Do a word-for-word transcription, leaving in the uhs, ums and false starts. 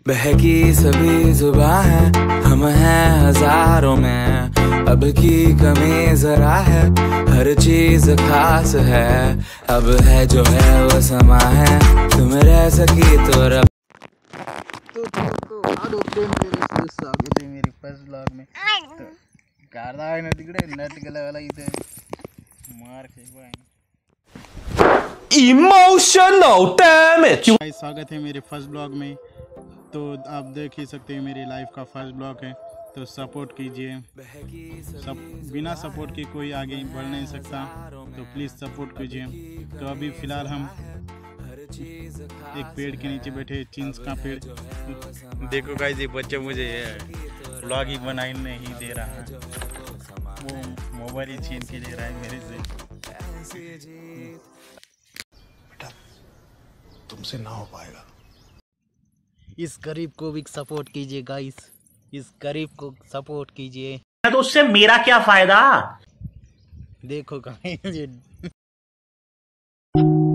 बहकी सभी जुबां है, हम हैं हजारों में, अब की कमी जरा है, हर चीज खास है, अब है जो है वो समा है, तुम रह सकी तो रब। तो तो तो आडो फ्रेंड मेरे स्वागत है मेरे फर्स्ट ब्लॉग में। तो गार्डा है ना तिकडे नट गेल्यावाला इथे मार खेळवा आहे। Emotional damage। गाइस स्वागत है मेरे फर्स्ट ब्लॉग में। तो आप देख ही सकते हैं मेरी लाइफ का फर्स्ट ब्लॉग है, तो सपोर्ट कीजिए। सब बिना सपोर्ट के कोई आगे बढ़ नहीं सकता, तो प्लीज़ सपोर्ट कीजिए। तो अभी फ़िलहाल हम एक पेड़ के नीचे बैठे, चिंस का पेड़। देखो गाइस ये बच्चा मुझे ब्लॉग ही बनाने नहीं दे रहा है, वो मोबाइल ही छीन के ले रहा है मेरे से। बेटा तुमसे ना हो पाएगा। इस गरीब को भी सपोर्ट कीजिए गाइस, इस गरीब को सपोर्ट कीजिए। तो उससे मेरा क्या फायदा। देखो गाइस ये